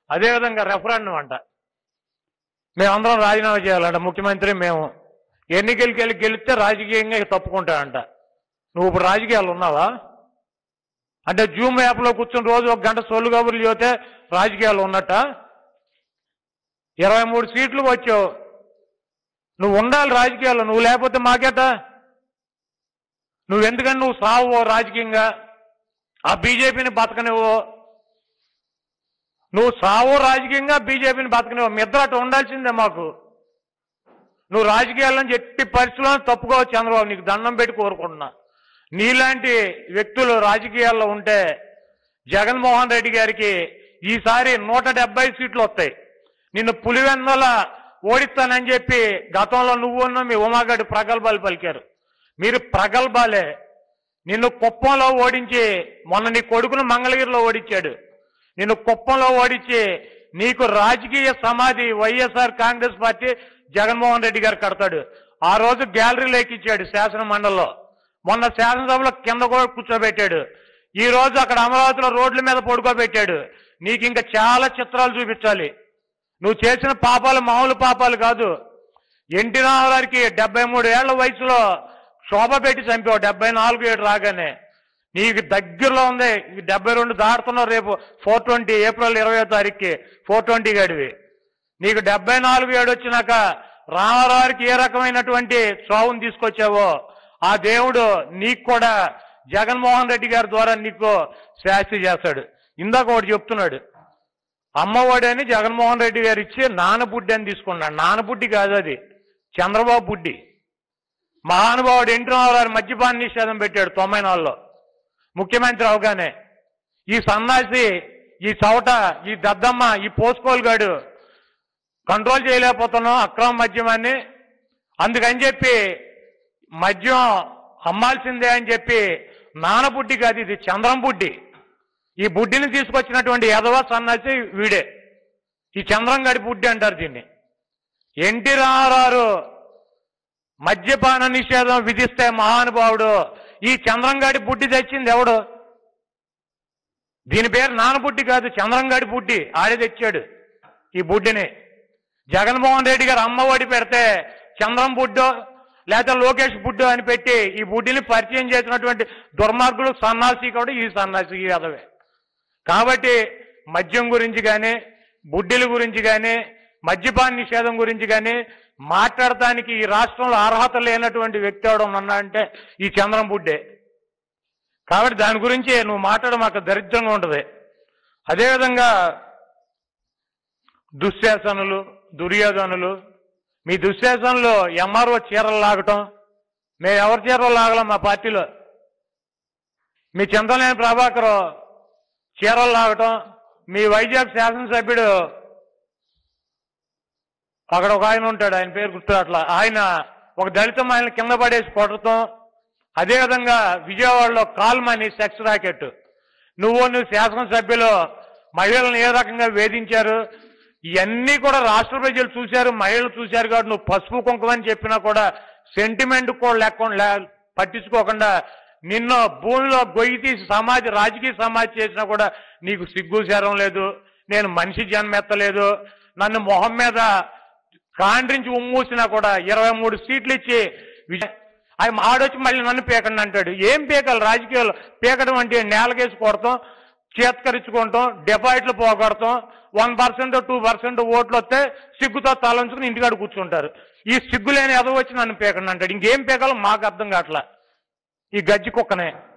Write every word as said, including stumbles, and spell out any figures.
అదేవిధంగా రెఫరెండం అంట, మేమందరం రాజీనామా చేయాలంట ముఖ్యమంత్రి, మేము ఎన్నికలకి వెళ్ళి గెలిస్తే రాజకీయంగా తప్పుకుంటాడంట. నువ్వు ఇప్పుడు రాజకీయాలు ఉన్నావా అంటే జూమ్ యాప్లో కూర్చొని రోజు ఒక గంట సొల్లు కబుర్లు చెబితే రాజకీయాలు ఉన్నట్ట? ఇరవై మూడు సీట్లు వచ్చావు, నువ్వు ఉండాలి రాజకీయాల్లో, నువ్వు లేకపోతే మాకేట? నువ్వెందుకని నువ్వు సావు రాజకీయంగా, ఆ బీజేపీని బతకనివ్వు, నువ్వు సావు రాజకీయంగా బీజేపీని బతకనివ్వు, మీ ఇద్దరు అటు ఉండాల్సిందే మాకు. నువ్వు రాజకీయాలను ఎట్టి పరిస్థితుల్లో తప్పుకోవచ్చు చంద్రబాబు, నీకు దండం పెట్టి కోరుకుంటున్నా. నీలాంటి వ్యక్తులు రాజకీయాల్లో ఉంటే జగన్మోహన్ రెడ్డి గారికి ఈసారి నూట డెబ్బై సీట్లు వస్తాయి. నిన్ను పులివెందల ఓడిస్తానని చెప్పి గతంలో నువ్వున్న మీ ఉమాగడ్డి ప్రగల్భాలు పలికారు. మీరు ప్రగల్భాలే. నిన్ను కుప్పంలో ఓడించి, మొన్న నీ కొడుకును మంగళగిరిలో ఓడించాడు, నిన్ను కుప్పంలో ఓడించి నీకు రాజకీయ సమాధి YSR Congress party Jaganmohan Reddy గారు కడతాడు. ఆ రోజు గ్యాలరీలో ఎక్కించాడు శాసన మండలిలో, మొన్న శాసనసభలో కింద కూడా కూర్చోబెట్టాడు, ఈ రోజు అక్కడ అమరావతిలో రోడ్ల మీద పడుకోబెట్టాడు. నీకు ఇంకా చాలా చిత్రాలు చూపించాలి. నువ్వు చేసిన పాపాలు మామూలు పాపాలు కాదు. ఎన్టీ రామారావుకి డెబ్బై మూడు ఏళ్ల వయసులో శోభ పెట్టి చంపావు, డెబ్బై నాలుగు ఏడు రాగానే. నీకు దగ్గరలో ఉంది, డెబ్బై రెండు దాడుతున్నావు రేపు ఫోర్ ట్వంటీ ఏప్రిల్ ఇరవై తారీఖుకి ఫోర్ ట్వంటీ గడివి. నీకు డెబ్బై నాలుగు ఏడు వచ్చినాక రామారావుకి ఏ రకమైనటువంటి చావును తీసుకొచ్చావో ఆ దేవుడు నీకు కూడా జగన్మోహన్ రెడ్డి గారి ద్వారా నీకు శాస్తి చేస్తాడు. ఇందాక ఒకటి చెప్తున్నాడు, అమ్మఒడి అని జగన్మోహన్ రెడ్డి గారు ఇచ్చి నానబుడ్డి అని తీసుకున్నాడు. నానబుడ్డి కాదు, అది చంద్రబాబు బుడ్డి. మహానుభావుడు ఎన్టీ రామారావు మద్యపాన నిషేధం పెట్టాడు తొంభై నాలుగులో ముఖ్యమంత్రి అవగానే. ఈ సన్నాసి, ఈ చవట, ఈ దద్దమ్మ, ఈ పోసుకోలుగాడు కంట్రోల్ చేయలేకపోతున్నాం అక్రమ మద్యమాన్ని. అందుకని చెప్పి మద్యం అమ్మాల్సిందే అని చెప్పి నానబుడ్డి కాదు, ఇది చంద్రం బుడ్డి. ఈ బుడ్డిని తీసుకొచ్చినటువంటి యదవ సన్నాసి వీడే, ఈ చంద్రంగడి బుడ్డి అంటారు దీన్ని. ఎన్టీ రామారావు మద్యపాన నిషేధం విధిస్తే మహానుభావుడు, ఈ చంద్రంగాడి బుడ్డి తెచ్చింది ఎవడు? దీని పేరు నానబుడ్డి కాదు, చంద్రంగాడి బుడ్డి. ఆడే తెచ్చాడు ఈ బుడ్డిని. జగన్మోహన్ రెడ్డి గారు అమ్మఒడి పెడితే చంద్రం బుడ్డో లేకపోతే లోకేష్ బుడ్డో అని పెట్టి ఈ బుడ్డిని పరిచయం చేసినటువంటి దుర్మార్గుడు సన్నాసి కూడా ఈ సన్నాసి ఈ అదవే. కాబట్టి మద్యం గురించి కానీ, బుడ్డిల గురించి కానీ, మద్యపాన నిషేధం గురించి కానీ మాట్లాడటానికి ఈ రాష్ట్రంలో అర్హత లేనటువంటి వ్యక్తి ఎవడం అన్నా అంటే ఈ చంద్రం బుడ్డే. కాబట్టి దాని గురించి నువ్వు మాట్లాడడం మాకు దరిద్రంగా ఉంటుంది. అదేవిధంగా దుశ్శాసనులు, దుర్యోధనులు, మీ దుశ్శాసనలు ఎంఆర్ఓ చీరలు లాగటం, మేము ఎవరి చీరలు లాగలం మా పార్టీలో. మీ చింతలేని ప్రభాకర్ చీరలు లాగటం, మీ వైజాగ్ శాసనసభ్యుడు అక్కడ ఒక ఆయన ఉంటాడు, ఆయన పేరు గుర్తు అట్లా, ఆయన ఒక దళిత మహిళని కింద పడేసి కొట్టడం. అదేవిధంగా విజయవాడలో కాల్మని సెక్స్ రాకెట్, నువ్వు నువ్వు శాసనసభ్యులు మహిళలను ఏ రకంగా వేధించారు, ఇవన్నీ కూడా రాష్ట్ర ప్రజలు చూశారు, మహిళలు చూశారు. కాబట్టి నువ్వు పసుపు కుంకుమని చెప్పినా కూడా సెంటిమెంట్ కూడా లేకుండా పట్టించుకోకుండా నిన్ను భూమిలో గొయ్యి తీసి సమాధి, రాజకీయ సమాధి చేసినా కూడా నీకు సిగ్గు శరం లేదు. నేను మనిషి జన్మెత్తలేదు, నన్ను మొహం మీద కాండ్రించి ఉమ్మూసినా కూడా ఇరవై మూడు సీట్లు ఇచ్చి ఆయన ఆడొచ్చి మళ్ళీ నన్ను పీకండి అంటాడు. ఏం పీకాలి రాజకీయాలు? పీకడం అంటే నేలకేసి కొడతాం, చేతకరించుకుంటాం, డిపాజిట్లు పోగొడతాం, వన్ పర్సెంట్ టూ పర్సెంట్ ఓట్లు వస్తే సిగ్గుతో తలంచుకుని ఇంటికాడ కూర్చుంటారు. ఈ సిగ్గులేని ఎదవ వచ్చి నన్ను పీకండి అంటాడు. ఇంకేం పీకాలో మాకు అర్థం కావట్లా, ఈ గజ్జి కుక్కనే.